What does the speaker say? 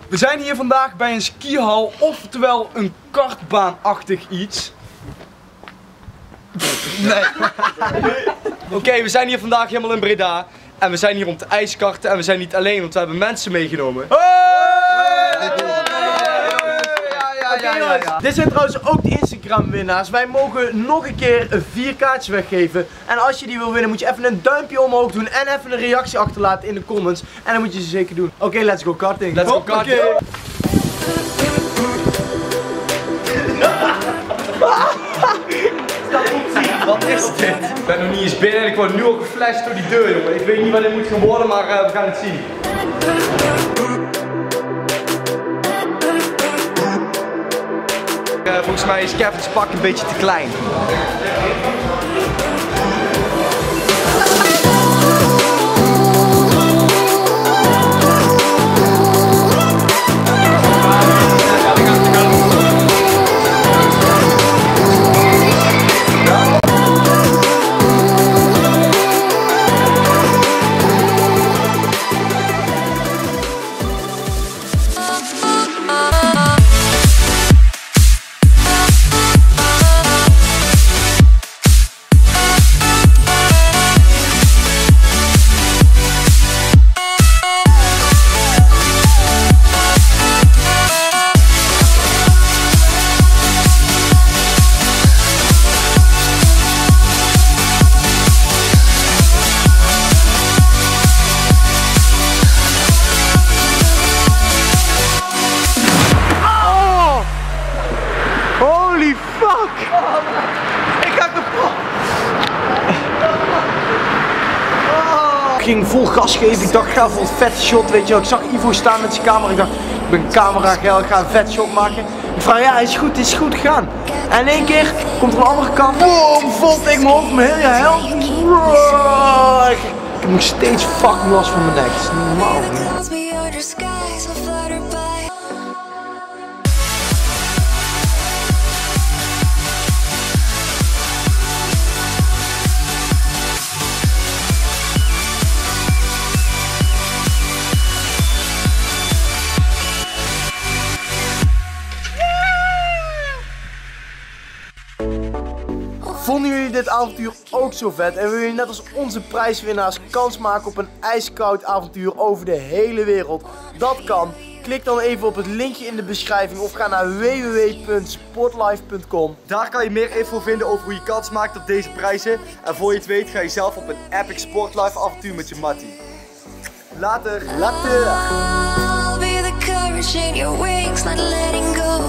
We zijn hier vandaag bij een skihal, oftewel een kartbaanachtig iets. Nee. Oké, we zijn hier vandaag helemaal in Breda. En we zijn hier om te ijskarten en we zijn niet alleen, want we hebben mensen meegenomen. Ja. Dit zijn trouwens ook de Instagram winnaars. Wij mogen nog een keer 4 kaartjes weggeven. En als je die wil winnen moet je even een duimpje omhoog doen en even een reactie achterlaten in de comments. En dan moet je ze zeker doen. Oké, let's go karting. Let's go karting. Wat is dit? Ik ben nog niet eens binnen en ik word nu al geflasht door die deur, jongen. Ik weet niet wat dit moet gaan worden, maar we gaan het zien. Volgens mij is Kevin's pak een beetje te klein. Holy fuck! Ik ga kapot! Ik ging vol gas geven, ik dacht ik ga voor een vet shot, weet je wel. Ik zag Ivo staan met zijn camera, ik dacht ik ben camera geil, ik ga een vet shot maken. Ik vraag ja, is goed gegaan. En in één keer komt er een andere kant, boom, vol tegen mijn hoofd, mijn hele hel. Ik heb nog steeds fucking last van mijn nek, dat is niet normaal. Vonden jullie dit avontuur ook zo vet en wil je net als onze prijswinnaars kans maken op een ijskoud avontuur over de hele wereld? Dat kan. Klik dan even op het linkje in de beschrijving of ga naar www.sportlife.com. Daar kan je meer info vinden over hoe je kans maakt op deze prijzen. En voor je het weet ga je zelf op een epic Sportlife avontuur met je mattie. Later! Later! I'll be the courage in your wings, not letting go.